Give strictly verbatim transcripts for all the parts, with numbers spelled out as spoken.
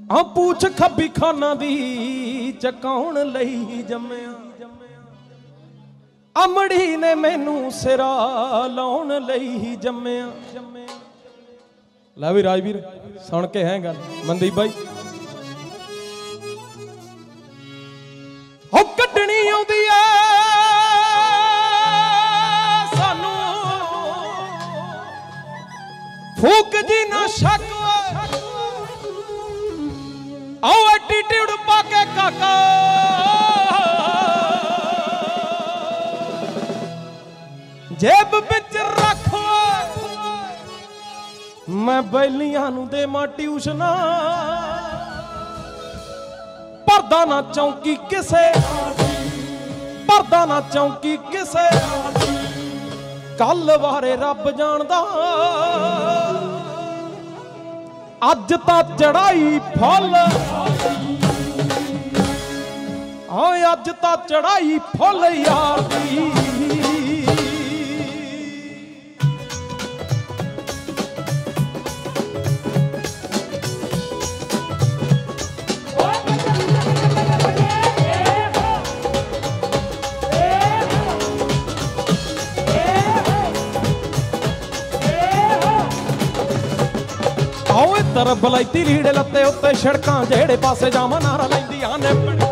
आ पूछ खब्बी खाना दी चकाउण लई जम्मिया अमड़ी ने मैनू सिरा लाउण लई जम्मिया। लै भी राजवीर सुन के है गल मनदीप भाई हो कड्डनी आउंदी ऐ सानू फूक जी ना शक आओ एटीट्यूड पाके काका जेब बिच रख मैं बैलियां नू दे मां ट्यूशना भरदा ना चौंकी किसे भरदा ना चौंकी किसे कल बारे रब जानदा अज ता चढ़ाई फुल हाँ अज ता चढ़ाई फुल यार दी तरफ बलाइती लीड़े लत्ते उत्ते सड़कां जेड़े पासे जावां नारा लैंदियां ने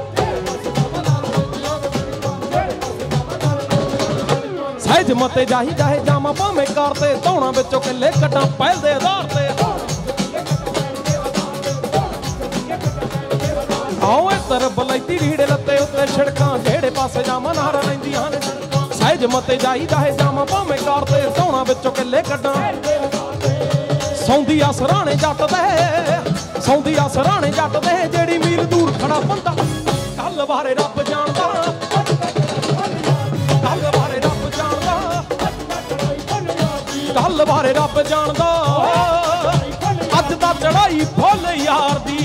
सहज मते जाही जाहे जावां भावें कारते धौणा विचों किले कड्डां पहल दे आधार ते आओ तरफ बलाइती लीड़े लत्ते उत्ते सड़कां जेड़े पासे जावां नारा लैंदियां ने सहज मते जाही जाहे जावां भावें कारते धौणा विचों किले कड्डां सौंदी आ सराणे जट दे सौंदी आ सराणे जट दे जेड़ी मील दूर खड़ा बंदा कल बारे रब जानदा कल बारे रब जानदा कल बारे रब जानदा अज दा चढ़ाई फुल यार दी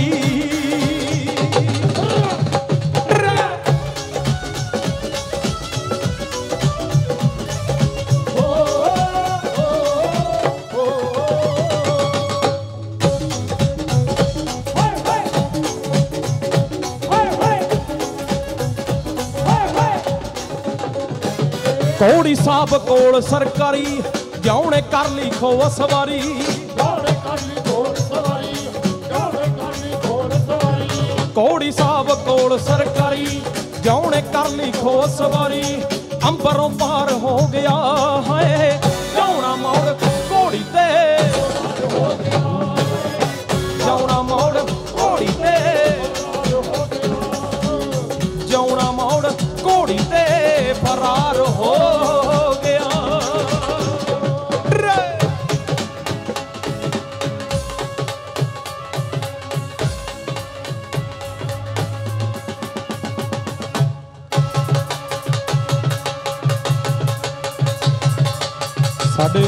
कोड़ी साहब कोल सरकारी जाने कर ली खो सवारी कोड़ी साहब कोल सरकारी जाने कर ली खो सवारी अंबरों पार हो गया है जाना मोड़ घोड़ी ते जाना मोड़ घोड़ी ते जाना मोड़ घोड़ी ते फरार हो गया। साडे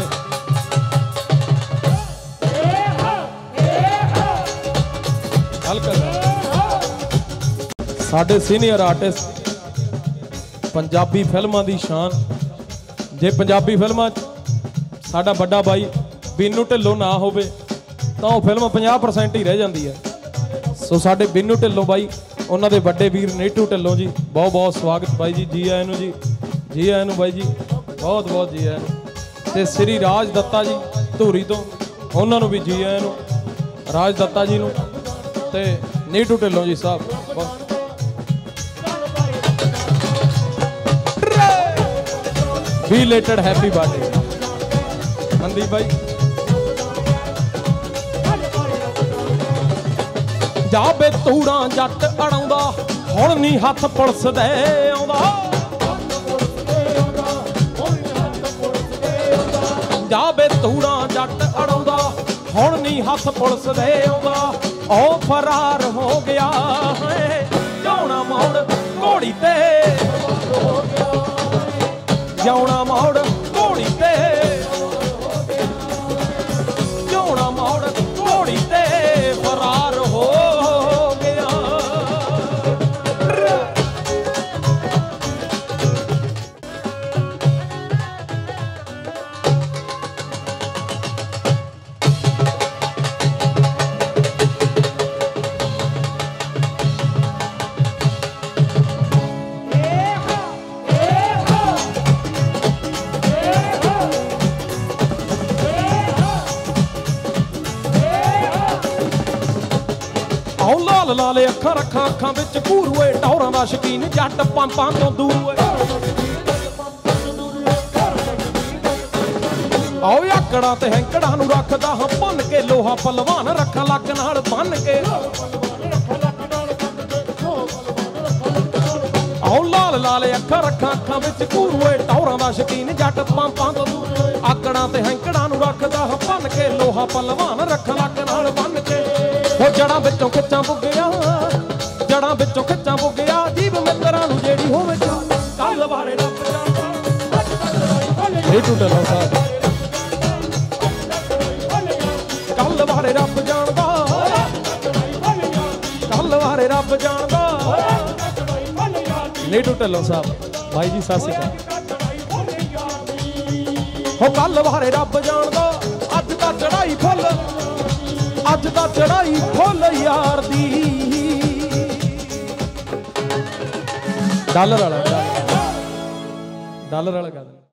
साडे सीनियर आर्टिस्ट पंजाबी फिल्मां दी शान जे पंजाबी फिल्मां साडा बड़ा भाई बीनू ढिल्लों ना होवे तां ओह फिल्म पचास परसेंट ही रह जाती है। सो साडे बीनू ढिल्लों बाई उन्हां दे बड़े वीर नीटू ढिल्लों जी बहुत बहुत स्वागत बाई जी जी आए नूं जी जी आए नूं बाई जी बहुत बहुत जी आए नूं ते श्री राज दत्ता जी धूरी तो उन्हां नूं भी जी आए नूं राज दत्ता जी नूं ते नीटू ढिल्लों जी साहब Belated happy birthday मनदीप भाई जाबे तूड़ा जट अड़ाउंदा हुण नहीं हथ पुलिस दे आउंदा जाबे तूड़ा जट अड़ाउंदा हुण नहीं हथ पुलिस दे आउंदा ओ फरार हो गया है जाना मोड़ घोड़ी ते जाना मोड़ घोड़ी ते जाना मोड़ घोड़ी ते फरार हो गया। ਆਉ ਲਾਲ ਲਾਲੇ ਅੱਖਾਂ ਰੱਖਾਂ ਅੱਖਾਂ ਵਿੱਚ ਘੂਰੂਏ ਟੌਰਾਂ ਦਾ ਸ਼ਕੀਨ ਜੱਟ ਪੰਪਾਂ ਤੋਂ ਦੂਰ ਓਏ ਆਓ ਆਕੜਾਂ ਤੇ ਹੈਂਕੜਾਂ ਨੂੰ ਰੱਖਦਾ ਹਾਂ ਭੰਨ ਕੇ ਲੋਹਾ ਪਲਵਾਨ ਰੱਖਾਂ ਲੱਕ ਨਾਲ ਬੰਨ ਕੇ ਆਓ ਲਾਲ ਲਾਲੇ ਅੱਖਾਂ ਰੱਖਾਂ ਅੱਖਾਂ ਵਿੱਚ ਘੂਰੂਏ ਟੌਰਾਂ ਦਾ ਸ਼ਕੀਨ ਜੱਟ ਪੰਪਾਂ ਤੋਂ ਦੂਰ ਆਕੜਾਂ ਤੇ ਹੈਂਕੜਾਂ ਨੂੰ ਰੱਖਦਾ ਹਾਂ ਭੰਨ ਕੇ ਲੋਹਾ ਪਲਵਾਨ ਰੱਖਾਂ ਲੱਕ ਨਾਲ ਬੰਨ ਕੇ ਉਹ ਜੜਾਂ ਵਿੱਚੋਂ ਖਿੱਚਾਂ ਬੁੱਗਿਆ ਜੜਾਂ ਵਿੱਚੋਂ ਖਿੱਚਾਂ ਬੁੱਗਿਆ ਜੀਵ ਮਿੱਤਰਾਂ ਨੂੰ ਜਿਹੜੀ ਹੋਵੇ ਕੱਲ ਬਾਰੇ ਰੱਬ ਜਾਣਦਾ ਇਹ ਟੁੱਟੇ ਲੋ ਸਾਹਿਬ ਕੱਲ ਬਾਰੇ ਰੱਬ ਜਾਣਦਾ ਕੱਲ ਬਾਰੇ ਰੱਬ ਜਾਣਦਾ ਨੀਟੂ ਢਿੱਲੋਂ ਸਾਹਿਬ ਭਾਈ ਜੀ ਸਤਿ ਸ਼੍ਰੀ ਅਕਾਲ ਹੋ ਕੱਲ ਬਾਰੇ ਰੱਬ ਜਾਣਦਾ ਅੱਜ ਤਾਂ ਚੜਾਈ ਫੁੱਲ ਅੱਜ ਤਾਂ ਚੜਾਈ ਫੁੱਲ ਯਾਰ ਦੀ ਡਾਲਰ ਵਾਲਾ ਡਾਲਰ ਵਾਲਾ ਗੱਲ